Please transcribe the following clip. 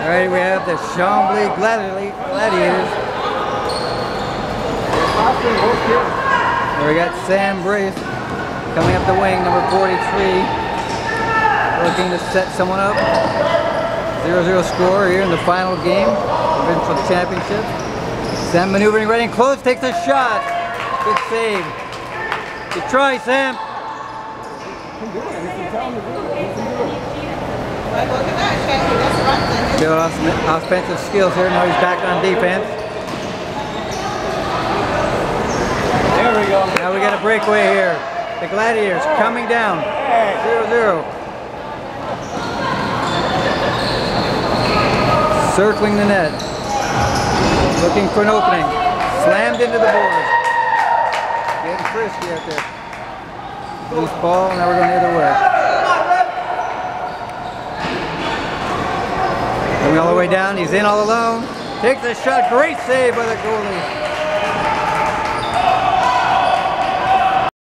Alright, we have the Chambly Gladiators. There we got Sam Brace coming up the wing, number 43. Looking to set someone up. 0-0 score here in the final game for the championship. Sam maneuvering right in close, takes a shot. Good save. Good try, Sam. Good offensive skills here. Now he's back on defense. There we go. Now we got a breakaway here. The Gladiators coming down. 0-0. Circling the net. Looking for an opening. Slammed into the boards. Getting frisky out there. Loose ball. Now we're going the other way. Coming all the way down. He's in all alone. Takes a shot. Great save by the goalie.